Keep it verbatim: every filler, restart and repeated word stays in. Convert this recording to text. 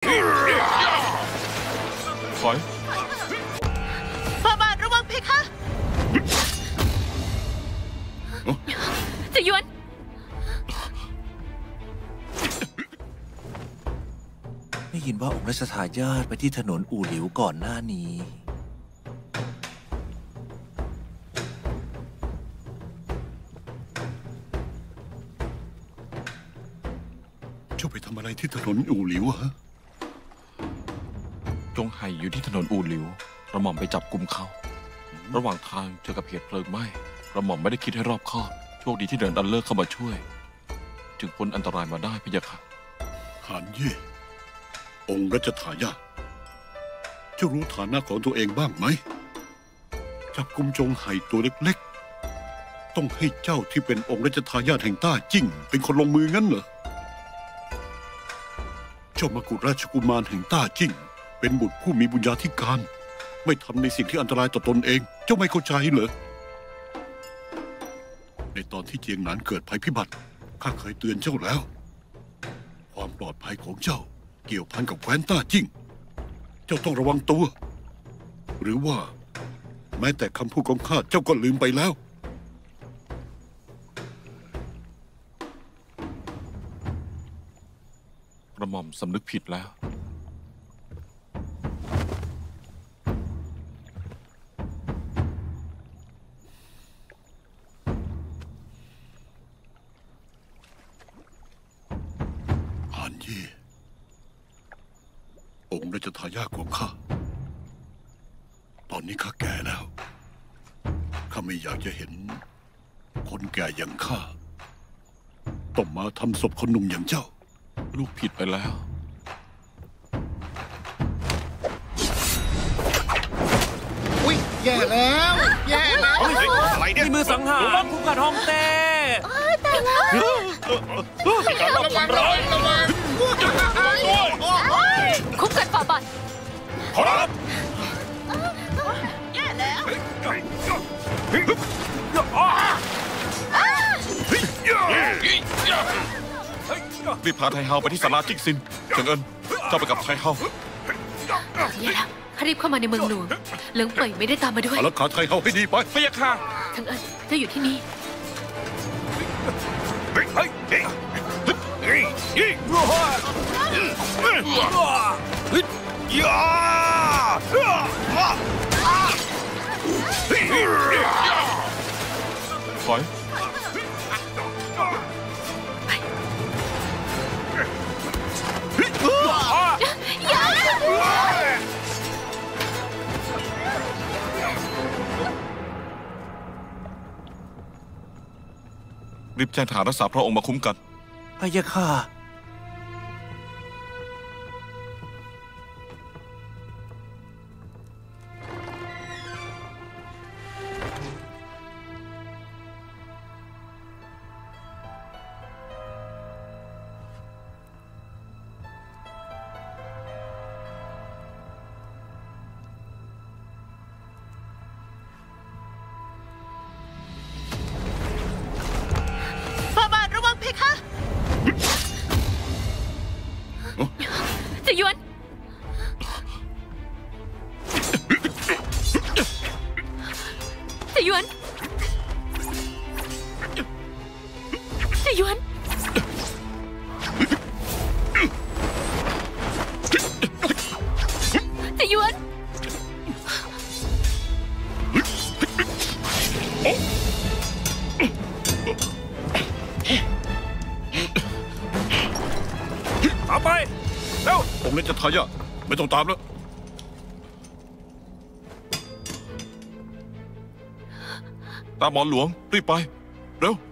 ถอยฝ่าบาทระวังเพคะจะยวนได้ยินว่าองค์รัชทายาทไปที่ถนนอู่หลิวก่อนหน้านี้เจ้าไปทำอะไรที่ถนนอู่หลิวฮะจงไห่อยู่ที่ถนนอู่หลิวกระหม่อมไปจับกุมเขาระหว่างทางเจอกับเหตุเพลิงไหม้กระหม่อมไม่ได้คิดให้รอบคอบโชคดีที่เดินดันเลิกเข้ามาช่วยจึงพ้นอันตรายมาได้พะยะค่ะหานเย่องค์รัชทายาทเจ้ารู้ฐานะของตัวเองบ้างไหมจับกุมจงไห่ตัวเล็กๆต้องให้เจ้าที่เป็นองค์รัชทายาทแห่งต้าจิ้งเป็นคนลงมืองั้นเหรอเจ้ามกุฎราชกุมารแห่งต้าจิ้งเป็นบุตรผู้มีบุญญาธิการไม่ทำในสิ่งที่อันตรายต่อตนเองเจ้าไม่เข้าใจเหรอในตอนที่เจียงหนานเกิดภัยพิบัติข้าเคยเตือนเจ้าแล้วความปลอดภัยของเจ้าเกี่ยวพันกับแคว้นต้าจิ้งเจ้าต้องระวังตัวหรือว่าแม้แต่คำพูดของข้าเจ้าก็ลืมไปแล้วกระหม่อมสำนึกผิดแล้วองค์รัชทายาทของข้าตอนนี้ข้าแก่แล้วข้าไม่อยากจะเห็นคนแก่อย่างข้าต้องมาทำศพคนหนุ่มอย่างเจ้าลูกผิดไปแล้วอุ้ยแย่แล้วแย่แล้วอะไรเนี่ยมีมือสังหารคุ้มกับท้องเต้ตายแล้วระวังระวังระวังคุ้มกันฝ่าบาทครับแย่แล้วรีบพาไทเฮาไปที่ศาลาจิกซินเฉิงเอิญเจ้าไปกับไทเฮาแย่แล้วข้ารีบเข้ามาในเมืองหลวงเหลิงเป่ยไม่ได้ตามมาด้วยอารักขาไทเฮาให้ดีไปพะยะค่ะเฉิงเอิญเจ้าอยู่ที่นี่ถอยรีบแจ้งทหารรักษาพระองค์มาคุ้มกันพะยะค่ะจะยวนจะยวนจะยวนจะยวนตามไปเร็วองค์รัชทายาทไม่ต้องตามแล้วตามหมอนหลวงรีบไปเร็ว